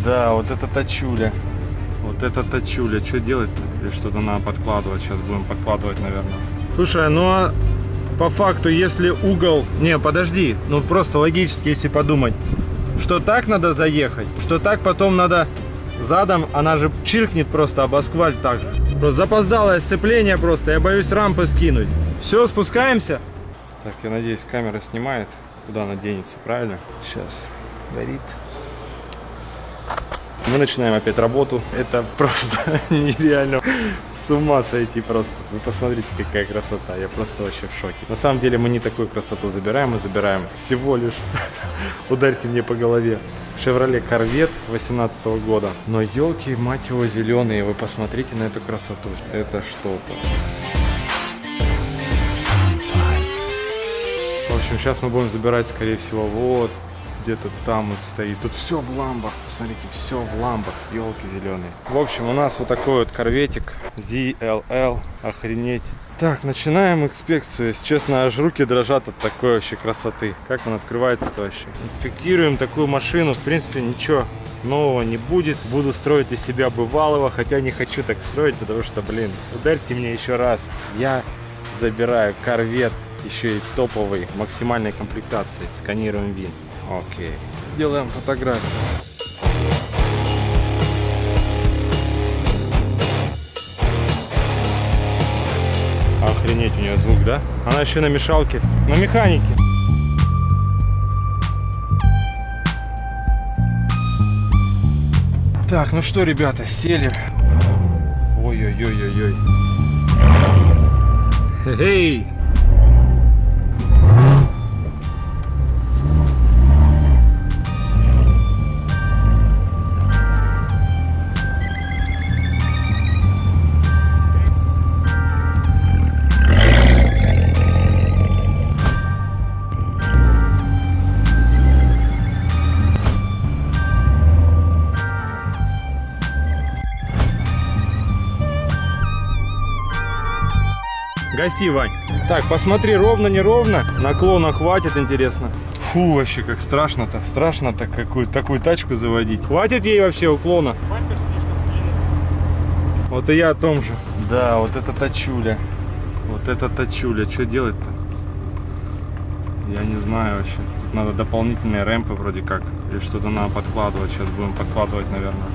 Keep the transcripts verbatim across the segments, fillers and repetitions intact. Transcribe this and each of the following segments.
Да, вот это тачуля. Вот это тачуля. Что делать-то? Или что-то надо подкладывать? Сейчас будем подкладывать, наверное. Слушай, ну а по факту, если угол... Не, подожди. Ну просто логически, если подумать. Что так надо заехать, что так потом надо задом, она же чиркнет просто об асфальт так же. Просто запоздалое сцепление просто. Я боюсь рампы скинуть. Все, спускаемся. Так, я надеюсь, камера снимает. Куда она денется, правильно? Сейчас горит. Мы начинаем опять работу. Это просто нереально. С ума сойти просто. Вы посмотрите, какая красота. Я просто вообще в шоке. На самом деле мы не такую красоту забираем. Мы забираем всего лишь, ударьте мне по голове, Chevrolet Corvette восемнадцатого года. Но елки, мать его, зеленые. Вы посмотрите на эту красоту. Это что-то. В общем, сейчас мы будем забирать, скорее всего, вот где-то там вот стоит. Тут все в ламбах. Посмотрите, все в ламбах. Елки зеленые. В общем, у нас вот такой вот корветик зет эл эл. Охренеть. Так, начинаем инспекцию. Если честно, аж руки дрожат от такой вообще красоты. Как он открывается-то вообще? Инспектируем такую машину. В принципе, ничего нового не будет. Буду строить из себя бывалого. Хотя не хочу так строить, потому что, блин, ударьте мне еще раз. Я забираю корвет. Еще и топовый, максимальной комплектации. Сканируем ВИН. Окей. Делаем фотографию. Охренеть, у нее звук, да? Она еще на мешалке, на механике. Так, ну что, ребята, сели. Ой-ой-ой-ой-ой. Эй! Гаси, Вань. Так, посмотри, ровно, неровно. Наклона хватит, интересно. Фу, вообще, как страшно-то. Страшно-то какую такую тачку заводить. Хватит ей вообще уклона? Бампер слишком длинный. Вот и я о том же. Да, вот это тачуля. Вот это тачуля. Что делать-то? Я не знаю вообще. Тут надо дополнительные рэмпы вроде как. Или что-то надо подкладывать. Сейчас будем подкладывать, наверное.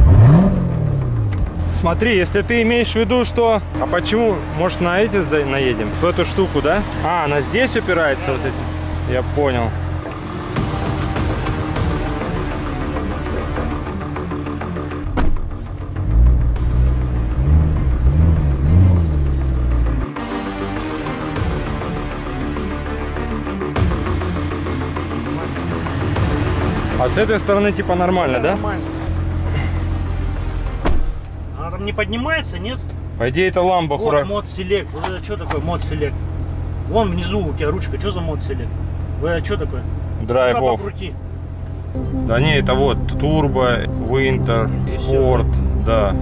Смотри, если ты имеешь в виду, что... А почему? Может, на эти наедем? В эту штуку, да? А, она здесь упирается, вот эти. Я понял. А с этой стороны типа нормально, да? Нормально. Не поднимается, нет? По идее это ламба. Вот мод селект. Вот это что такое мод селект? Вон внизу у тебя ручка. Что за мод селект? Вот это что такое? Драйв офф. Да не, это вот турбо, винтер, спорт, да.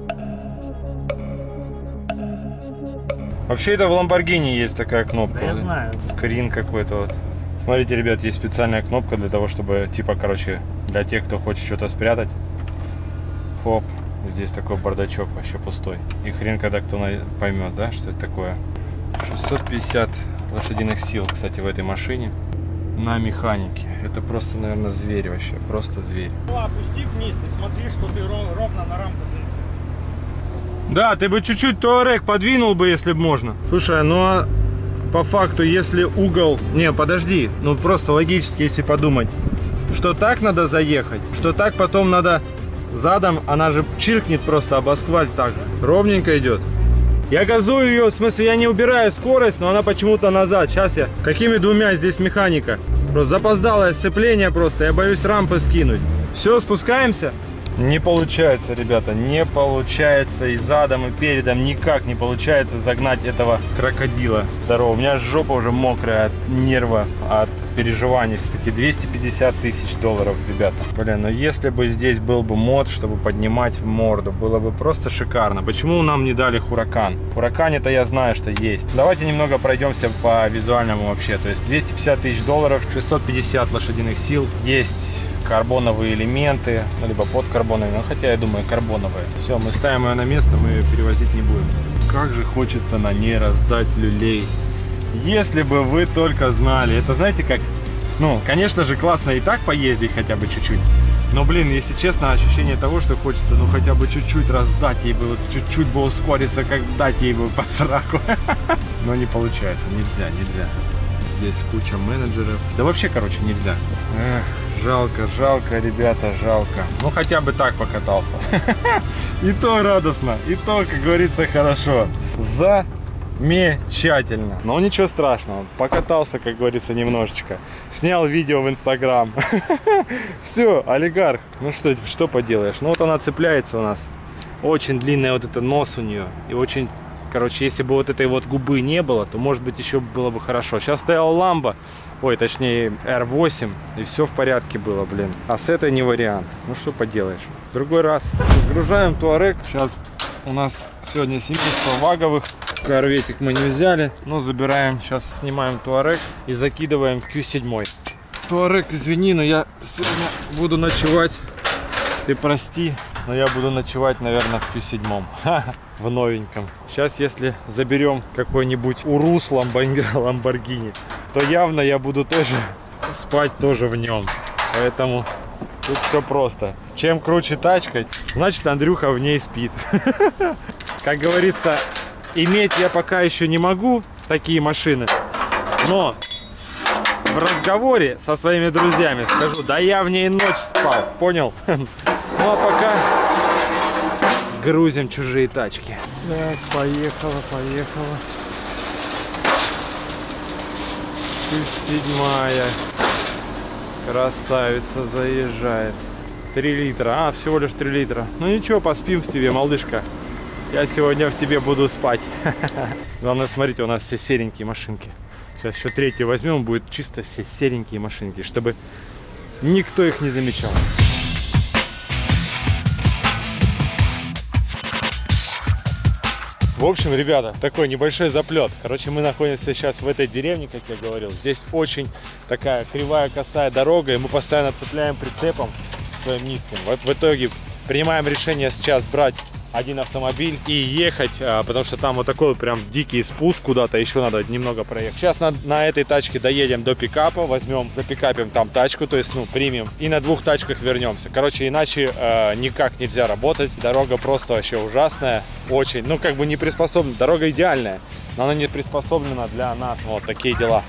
Вообще это в Lamborghini есть такая кнопка. Да, я знаю. Скрин какой-то вот. Смотрите, ребят, есть специальная кнопка для того, чтобы, типа, короче, для тех, кто хочет что-то спрятать. Хоп. Здесь такой бардачок вообще пустой. И хрен когда кто поймет, да, что это такое. шестьсот пятьдесят лошадиных сил, кстати, в этой машине. На механике. Это просто, наверное, зверь вообще. Просто зверь. Опусти вниз и смотри, что ты ровно на рамку заедешь. Да, ты бы чуть-чуть Touareg подвинул бы, если бы можно. Слушай, ну а по факту, если угол... Не, подожди. Ну просто логически, если подумать. Что так надо заехать, что так потом надо... Задом, она же чиркнет просто об асфальт так же. Ровненько идет. Я газую ее, в смысле, я не убираю скорость, но она почему-то назад. Сейчас я... Какими двумя здесь механика? Просто запоздалое сцепление просто. Я боюсь рампы скинуть. Все, спускаемся? Не получается, ребята. Не получается и задом, и передом. Никак не получается загнать этого крокодила. Второго. У меня жопа уже мокрая от нерва, от переживаний. Все-таки двести пятьдесят тысяч долларов, ребята. Блин, ну если бы здесь был бы мод, чтобы поднимать в морду, было бы просто шикарно. Почему нам не дали Huracan? Huracan-то я знаю, что есть. Давайте немного пройдемся по визуальному вообще. То есть двести пятьдесят тысяч долларов, шестьсот пятьдесят лошадиных сил. Есть карбоновые элементы, ну, либо подкарбоновые, ну, хотя я думаю карбоновые. Все, мы ставим ее на место, мы ее перевозить не будем. Как же хочется на ней раздать люлей. Если бы вы только знали. Это знаете как? Ну, конечно же, классно и так поездить хотя бы чуть-чуть. Но, блин, если честно, ощущение того, что хочется, ну, хотя бы чуть-чуть раздать ей бы, вот чуть-чуть бы ускориться, как дать ей бы под сраку. Но не получается, нельзя, нельзя. Здесь куча менеджеров. Да вообще, короче, нельзя. Эх, жалко, жалко, ребята, жалко. Ну, хотя бы так покатался. И то радостно, и то, как говорится, хорошо. Замечательно. Но ничего страшного. Покатался, как говорится, немножечко. Снял видео в Инстаграм. Все, олигарх. Ну, что, что поделаешь? Ну, вот она цепляется у нас. Очень длинный вот этот нос у нее. И очень... Короче, если бы вот этой вот губы не было, то, может быть, еще было бы хорошо. Сейчас стоял Lambo, ой, точнее, эр восемь, и все в порядке было, блин. А с этой не вариант. Ну, что поделаешь. В другой раз. Разгружаем Touareg. Сейчас у нас сегодня семейство ваговых. Корветик мы не взяли, но забираем. Сейчас снимаем Touareg и закидываем в кью семь. Touareg, извини, но я сегодня буду ночевать. Ты прости, но я буду ночевать, наверное, в кью семь. В новеньком. Сейчас, если заберем какой-нибудь Урус Lamborghini, то явно я буду тоже спать тоже в нем. Поэтому тут все просто. Чем круче тачка, значит, Андрюха в ней спит. Как говорится, иметь я пока еще не могу такие машины, но в разговоре со своими друзьями скажу, да я в ней ночь спал, понял? Ну а пока грузим чужие тачки. Так, поехала, поехала. Седьмая. Красавица заезжает. три литра. А, всего лишь три литра. Ну ничего, поспим в тебе, малышка. Я сегодня в тебе буду спать. Главное, смотрите, у нас все серенькие машинки. Сейчас еще третью возьмем, будет чисто все серенькие машинки, чтобы никто их не замечал. В общем, ребята, такой небольшой заплет. Короче, мы находимся сейчас в этой деревне, как я говорил. Здесь очень такая кривая, косая дорога, и мы постоянно цепляем прицепом своим низким. Вот в итоге принимаем решение сейчас брать один автомобиль и ехать, потому что там вот такой вот прям дикий спуск куда-то, еще надо немного проехать. Сейчас на, на этой тачке доедем до пикапа, возьмем, запикапим там тачку, то есть, ну, примем, и на двух тачках вернемся. Короче, иначе э, никак нельзя работать. Дорога просто вообще ужасная, очень, ну, как бы не приспособлена. Дорога идеальная, но она не приспособлена для нас. Вот такие дела.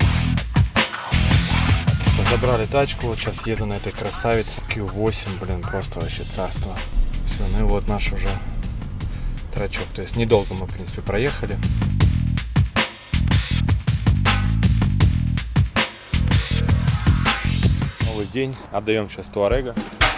Забрали тачку, вот сейчас еду на этой красавице кью восемь, блин, просто вообще царство. Все, ну и вот наш уже трачок, то есть недолго мы, в принципе, проехали. Новый день, отдаем сейчас Туарега.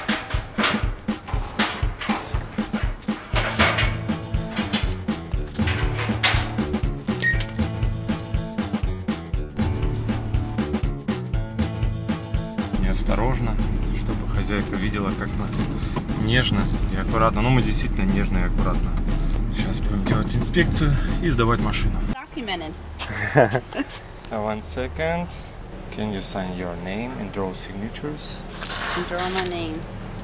Неосторожно, чтобы хозяйка видела, как мы нежно и аккуратно. Ну, мы действительно нежно и аккуратно. Сейчас будем делать инспекцию и сдавать машину. One second. Can you sign your name and draw signatures? Draw my name.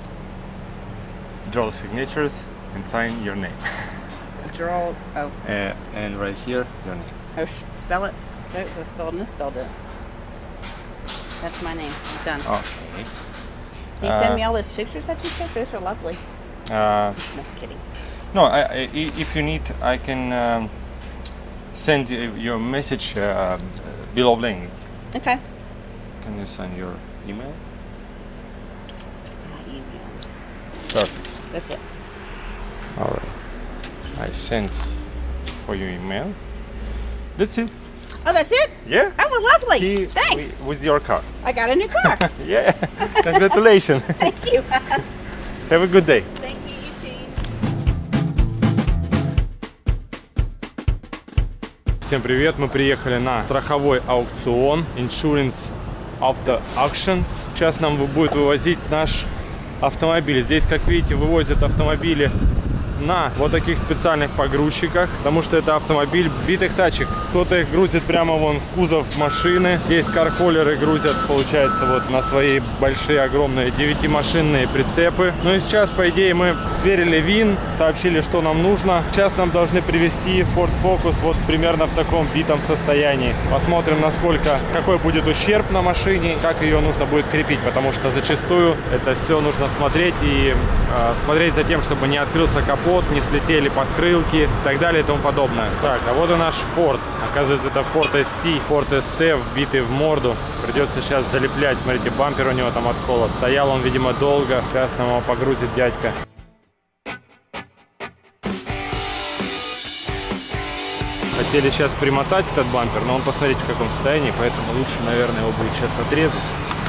Draw signatures and sign your name. Draw. Oh. Uh, and right here, your name. Oh, spell it. No, it was spelled and misspelled it. That's my name. Done. Okay. Can you send me all those pictures that you took? Those are lovely. Uh, No kidding. no, I, I, if you need, I can um, send you your message uh, below link. Okay. Can you send your email? My email. Perfect. That's it. All right. I sent for your email. That's it. Oh, that's it? Yeah. Oh, well, lovely. Key Thanks. wi- with your car. I got a new car. Yeah. Congratulations. Thank you. Have a good day. Thank you, Eugene. Всем привет! Мы приехали на страховой аукцион Insurance Auto Auctions. Сейчас нам будет вывозить наш автомобиль. Здесь, как видите, вывозят автомобили на вот таких специальных погрузчиках, потому что это автомобиль битых тачек. Кто-то их грузит прямо вон в кузов машины. Здесь кархолеры грузят, получается, вот на свои большие, огромные девятимашинные прицепы. Ну и сейчас, по идее, мы сверили ВИН, сообщили, что нам нужно. Сейчас нам должны привезти Ford Focus вот примерно в таком битом состоянии. Посмотрим, насколько, какой будет ущерб на машине, как ее нужно будет крепить, потому что зачастую это все нужно смотреть и э, смотреть за тем, чтобы не открылся капот, не слетели подкрылки и так далее и тому подобное. Так, а вот и наш Ford. Оказывается, это Ford эс ти, Ford эс ти, вбитый в морду. Придется сейчас залеплять. Смотрите, бампер у него там отколот. Стоял он, видимо, долго. Сейчас нам его погрузит дядька. Хотели сейчас примотать этот бампер, но он, посмотрите, в каком состоянии, поэтому лучше, наверное, его будет сейчас отрезать.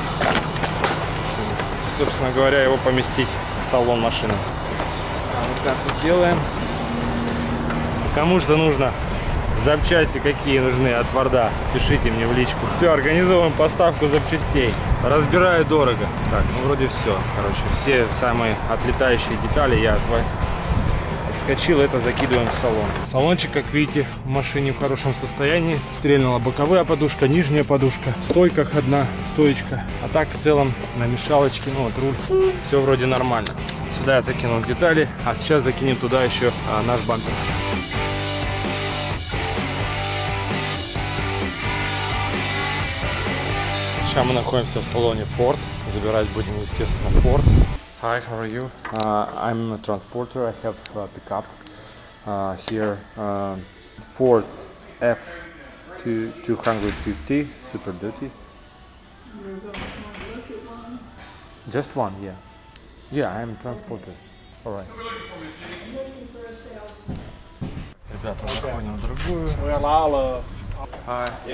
Собственно говоря, его поместить в салон машины. Вот так вот делаем. Кому что нужно, запчасти какие нужны от Форда, пишите мне в личку. Все, организовываем поставку запчастей. Разбираю дорого. Так, ну вроде все. Короче, все самые отлетающие детали я отскочил, это закидываем в салон. Салончик, как видите, в машине в хорошем состоянии. Стрельнула боковая подушка, нижняя подушка. В стойках одна стоечка. А так в целом на мешалочке, ну вот руль, все вроде нормально. Сюда я закинул детали, а сейчас закинем туда еще а, наш бампер. Сейчас мы находимся в салоне Ford. Забирать будем, естественно, Ford. Hi, how are you? Uh, I'm a transporter. I have a pickup uh, here. Uh, Ford F two fifty, Super Duty. Just one, yeah. Yeah, I'm a transporter. All right. Ребята, заходим в другую. Hi. Yeah.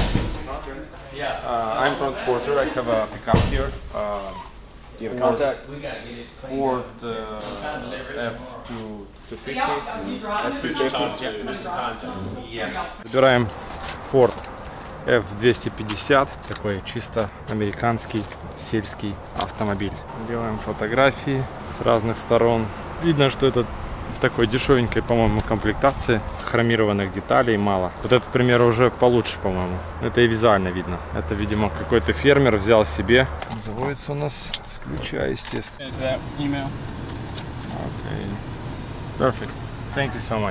Uh, I'm transporter. I have a pickup here. Uh, Do you have a contact? Ford uh, F two fifty. F two fifty? Выбираем Ford F двести пятьдесят. Такой чисто американский сельский автомобиль. Делаем фотографии с разных сторон. Видно, что это в такой дешевенькой, по-моему, комплектации. Хромированных деталей мало. Вот этот, к примеру, уже получше, по-моему. Это и визуально видно. Это, видимо, какой-то фермер взял себе. Заводится у нас с ключа, естественно. Okay. Perfect. Thank you so much.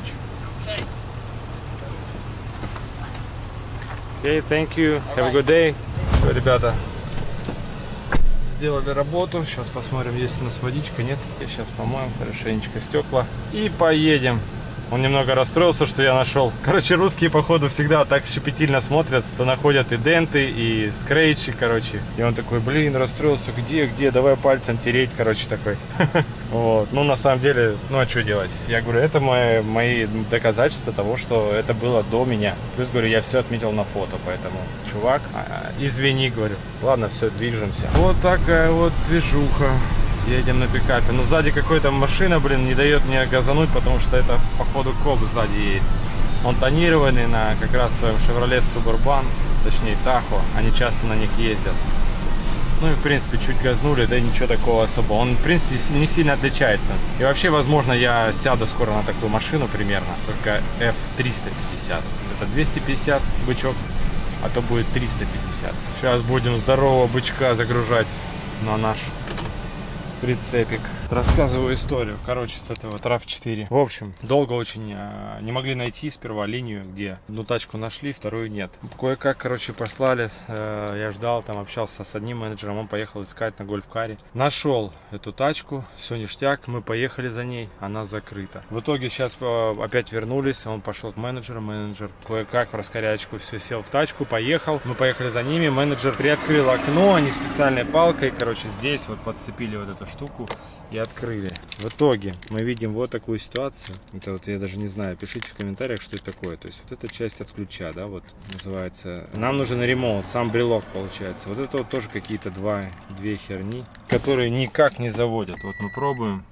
Okay, thank you. Have a good day. Все, ребята, сделали работу. Сейчас посмотрим, есть у нас водичка, нет. Я сейчас помоем хорошенечко стекла и поедем. Он немного расстроился, что я нашел. Короче, русские, походу, всегда так щепетильно смотрят, то находят и денты, и скретчи, короче. И он такой, блин, расстроился, где, где, давай пальцем тереть, короче, такой. Вот. Ну, на самом деле, ну, а что делать? Я говорю, это мои, мои доказательства того, что это было до меня. Плюс, говорю, я все отметил на фото, поэтому, чувак, извини, говорю. Ладно, все, движемся. Вот такая вот движуха. Едем на пикапе. Но сзади какая-то машина, блин, не дает мне газануть, потому что это, походу, коп сзади едет. Он тонированный на как раз своем Chevrolet Suburban, точнее Tahoe. Они часто на них ездят. Ну и, в принципе, чуть газнули, да и ничего такого особого. Он, в принципе, не сильно отличается. И вообще, возможно, я сяду скоро на такую машину примерно. Только F триста пятьдесят. Это двести пятьдесят бычок, а то будет триста пятьдесят. Сейчас будем здорового бычка загружать на наш прицепик. Рассказываю историю, короче, с этого трав четыре. В общем, долго очень э, не могли найти сперва линию, где одну тачку нашли, вторую нет. Кое-как, короче, послали, э, я ждал, там общался с одним менеджером, он поехал искать на гольф-каре. Нашел эту тачку, все ништяк, мы поехали за ней, она закрыта. В итоге сейчас э, опять вернулись, он пошел к менеджеру, менеджер кое-как в раскорячку все сел в тачку, поехал. Мы поехали за ними, менеджер приоткрыл окно, они специальной палкой, короче, здесь вот подцепили вот эту штуку и открыли. В итоге мы видим вот такую ситуацию. Это вот я даже не знаю, пишите в комментариях, что это такое. То есть вот эта часть от ключа, да, вот называется. Нам нужен ремонт, сам брелок получается. Вот это вот тоже какие-то два, две херни, которые никак не заводят. Вот мы пробуем.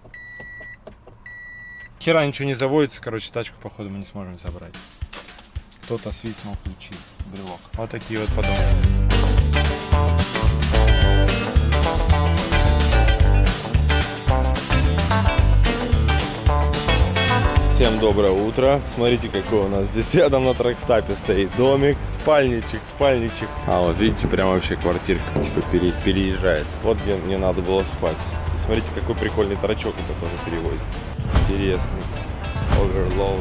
Хера ничего не заводится, короче, тачку походу мы не сможем забрать. Кто-то свистнул ключи, брелок. Вот такие вот подобные. Всем доброе утро. Смотрите, какой у нас здесь рядом на тракстапе стоит домик, спальничек, спальничек. А вот видите, прям вообще квартирка типа пере, переезжает. Вот где мне надо было спать. И смотрите, какой прикольный трачок это тоже перевозит. Интересный. Overload.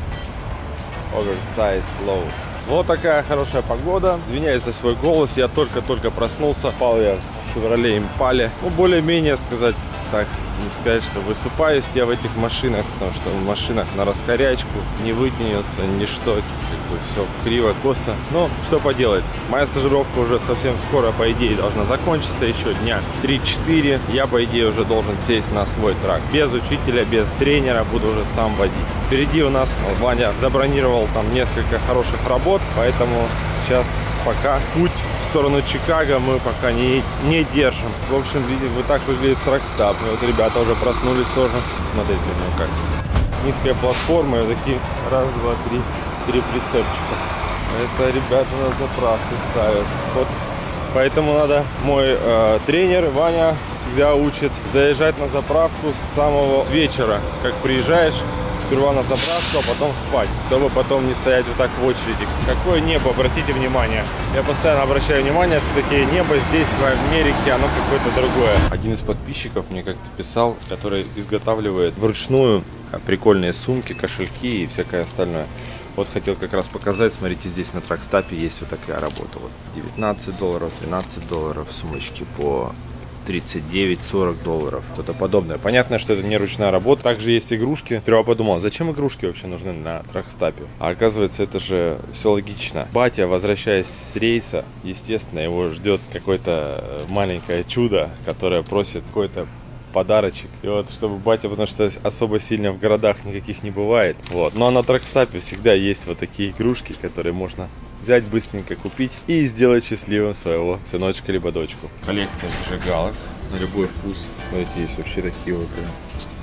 Oversize load. Вот такая хорошая погода. Извиняюсь за свой голос, я только-только проснулся. Спал я в Chevrolet Impala. Ну, более-менее сказать, так не сказать, что высыпаюсь я в этих машинах, потому что в машинах на раскорячку не вытянется ничто, как бы все криво, косо. Но что поделать, моя стажировка уже совсем скоро, по идее, должна закончиться, еще дня три-четыре. Я, по идее, уже должен сесть на свой трак. Без учителя, без тренера, буду уже сам водить. Впереди у нас Ваня забронировал там несколько хороших работ, поэтому сейчас пока путь в сторону Чикаго мы пока не, не держим. В общем, видите, вот так выглядит тракстап. И вот ребята уже проснулись тоже. Смотрите, ну как. Низкая платформа, и такие раз, два, три, три прицепчика. Это ребята на заправке ставят. Вот. Поэтому надо, мой э, тренер Ваня всегда учит заезжать на заправку с самого вечера. Как приезжаешь, сперва на заправку, а потом спать, чтобы потом не стоять вот так в очереди. Какое небо, обратите внимание. Я постоянно обращаю внимание, все-таки небо здесь, в Америке, оно какое-то другое. Один из подписчиков мне как-то писал, который изготавливает вручную прикольные сумки, кошельки и всякое остальное. Вот хотел как раз показать, смотрите, здесь на тракстапе есть вот такая работа. Вот девятнадцать долларов, тринадцать долларов, сумочки по тридцать девять сорок долларов, что-то подобное. Понятно, что это не ручная работа. Также есть игрушки. Сперва подумал, зачем игрушки вообще нужны на тракстапе? А оказывается, это же все логично. Батя, возвращаясь с рейса, естественно, его ждет какое-то маленькое чудо, которое просит какой-то подарочек. И вот, чтобы батя, потому что особо сильно в городах никаких не бывает. Вот. Но на тракстапе всегда есть вот такие игрушки, которые можно взять, быстренько купить и сделать счастливым своего сыночка либо дочку. Коллекция зажигалок на любой вкус. Смотрите, есть вообще такие вот прям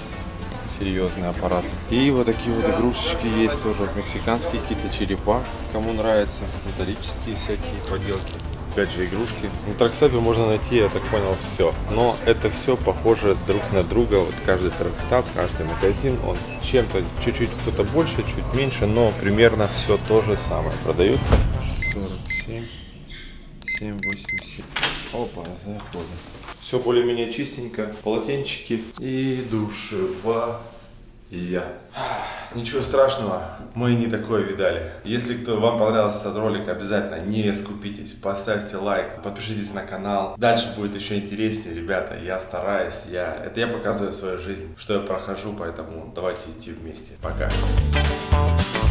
серьезные аппараты. И вот такие вот игрушечки есть тоже. Мексиканские какие-то черепа, кому нравится. Металлические всякие поделки. Опять же игрушки. На тракстапе можно найти, я так понял, все. Но это все похоже друг на друга. Вот каждый тракстап, каждый магазин, он чем-то чуть-чуть кто-то больше, чуть меньше, но примерно все то же самое. Продается сорок семь, семь восемьдесят. Опа, заходим. Все более-менее чистенько. Полотенчики и душевая. Ничего страшного, мы не такое видали. Если кто вам понравился этот ролик, обязательно не скупитесь, поставьте лайк, подпишитесь на канал. Дальше будет еще интереснее, ребята. Я стараюсь, я это я показываю свою жизнь, что я прохожу, поэтому давайте идти вместе. Пока.